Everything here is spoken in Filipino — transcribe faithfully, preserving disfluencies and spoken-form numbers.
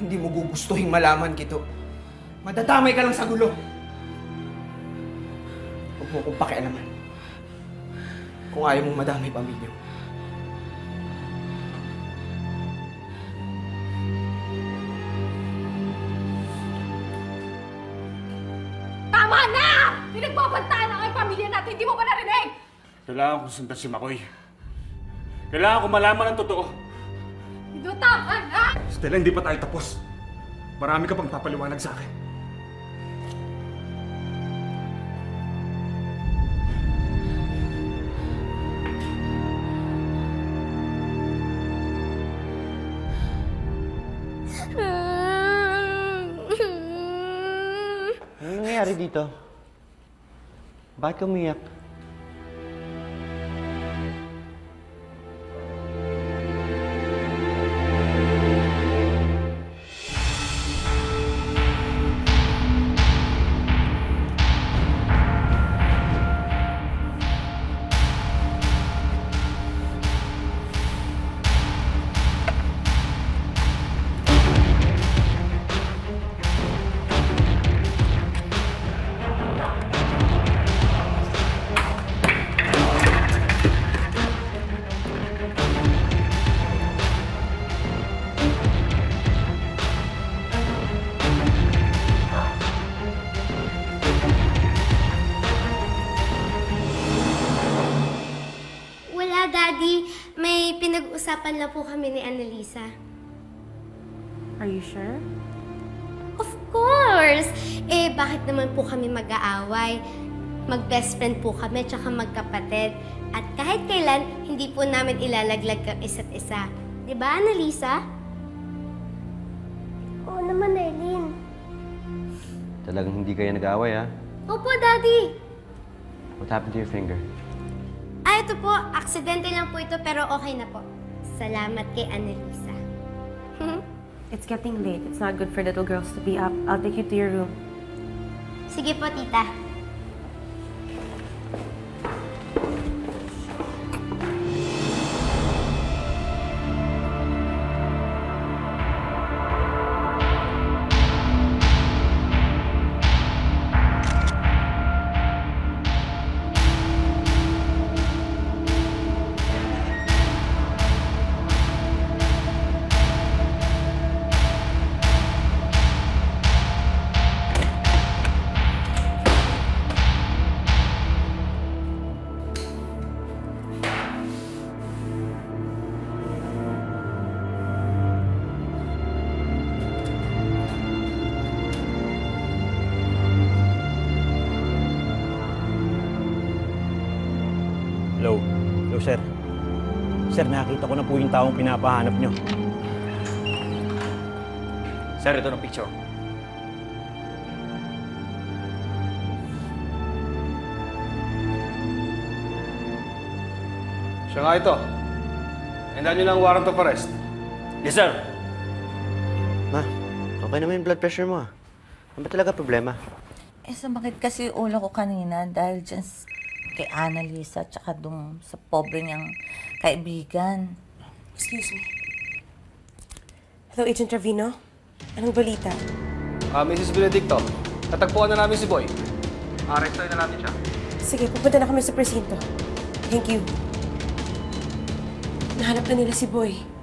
Hindi mo gugustuhin malaman, Kito. Madadamay ka lang sa gulo. Huwag mo kong pakialaman. Kung ayaw mong madamay pamilya mo. Tama na! Pinagbabantaan ang aking pamilya natin, hindi mo ba narinig? Kailangan kong sundan si Makoy. Kailangan ko malaman ang totoo. Ito, tama na! Stella, hindi pa tayo tapos. Marami ka pang papaliwanag sa akin. Ano nangyayari dito? Bakit ka umiyak? Daddy, may pinag-usapan lang po kami ni Annalisa. Are you sure? Of course! Eh, bakit naman po kami mag-aaway? Mag-best friend po kami, tsaka magkapatid. At kahit kailan, hindi po namin ilalaglag ang isa't isa. Di ba, Annalisa? Oo naman, Eileen. Talagang hindi kayo nag-aaway, ha? Opo, Daddy. What happened to your finger? Ah, ito po. Aksidente lang po ito, pero okay na po. Salamat kay Annalisa. It's getting late. It's not good for little girls to be up. I'll take you to your room. Sige po, tita. Hello. Hello, sir. Sir, nakita ko na po yung taong pinapahanap nyo. Sir, ito ng picture. Siya nga ito. Hindan niyo ng warrant of arrest. Yes, sir. Ma, okay naman yung blood pressure mo, ah. Ano ba talaga problema? Eh, sumakit kasi yung ulo ko kanina dahil dyan s- kay Annalisa tsaka dun sa pobre niyang kaibigan. Excuse me. Hello, Agent Trevino. Anong balita? Ah, Missus Benedicto, natagpuan na namin si Boy. Arrestoy na natin siya. Sige, pupunta na kami sa presinto. Thank you. Nahanap na nila si Boy.